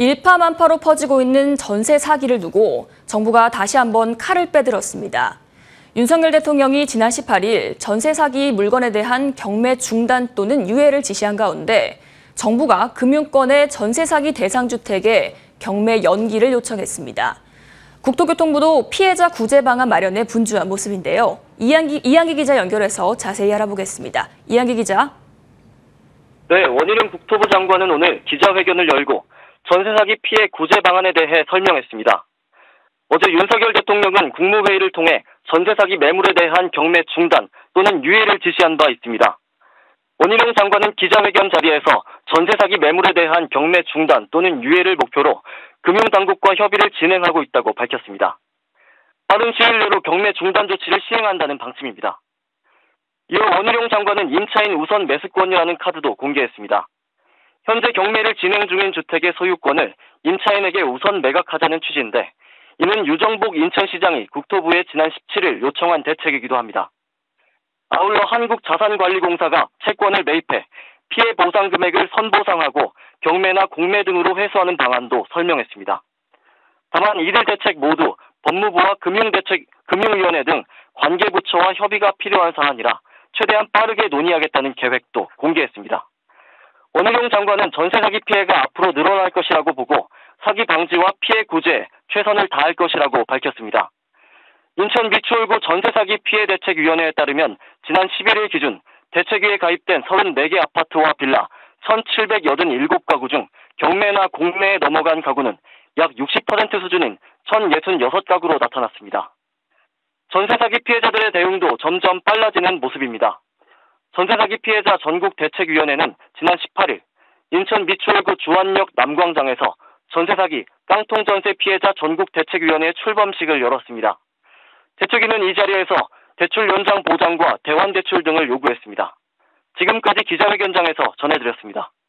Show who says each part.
Speaker 1: 일파만파로 퍼지고 있는 전세 사기를 두고 정부가 다시 한번 칼을 빼들었습니다. 윤석열 대통령이 지난 18일 전세 사기 물건에 대한 경매 중단 또는 유예를 지시한 가운데 정부가 금융권의 전세 사기 대상 주택에 경매 연기를 요청했습니다. 국토교통부도 피해자 구제 방안 마련에 분주한 모습인데요. 이한기 기자 연결해서 자세히 알아보겠습니다. 이한기 기자.
Speaker 2: 네, 원희룡 국토부 장관은 오늘 기자회견을 열고 전세 사기 피해 구제 방안에 대해 설명했습니다. 어제 윤석열 대통령은 국무회의를 통해 전세 사기 매물에 대한 경매 중단 또는 유예를 지시한 바 있습니다. 원희룡 장관은 기자회견 자리에서 전세 사기 매물에 대한 경매 중단 또는 유예를 목표로 금융당국과 협의를 진행하고 있다고 밝혔습니다. 빠른 시일 내로 경매 중단 조치를 시행한다는 방침입니다. 이어 원희룡 장관은 임차인 우선 매수권이라는 카드도 공개했습니다. 현재 경매를 진행 중인 주택의 소유권을 임차인에게 우선 매각하자는 취지인데 이는 유정복 인천시장이 국토부에 지난 17일 요청한 대책이기도 합니다. 아울러 한국자산관리공사가 채권을 매입해 피해 보상 금액을 선보상하고 경매나 공매 등으로 회수하는 방안도 설명했습니다. 다만 이들 대책 모두 법무부와 금융위원회 등 관계부처와 협의가 필요한 사안이라 최대한 빠르게 논의하겠다는 계획도 공개했습니다. 원희룡 장관은 전세 사기 피해가 앞으로 늘어날 것이라고 보고 사기 방지와 피해 구제에 최선을 다할 것이라고 밝혔습니다. 인천 미추홀구 전세 사기 피해 대책위원회에 따르면 지난 11일 기준 대책위에 가입된 34개 아파트와 빌라 1,787가구 중 경매나 공매에 넘어간 가구는 약 60% 수준인 1,066가구로 나타났습니다. 전세 사기 피해자들의 대응도 점점 빨라지는 모습입니다. 전세 사기 피해자 전국대책위원회는 지난 18일 인천 미추홀구 주안역 남광장에서 전세 사기 깡통 전세 피해자 전국대책위원회 출범식을 열었습니다. 대책위는 이 자리에서 대출 연장 보장과 대환 대출 등을 요구했습니다. 지금까지 기자회견장에서 전해드렸습니다.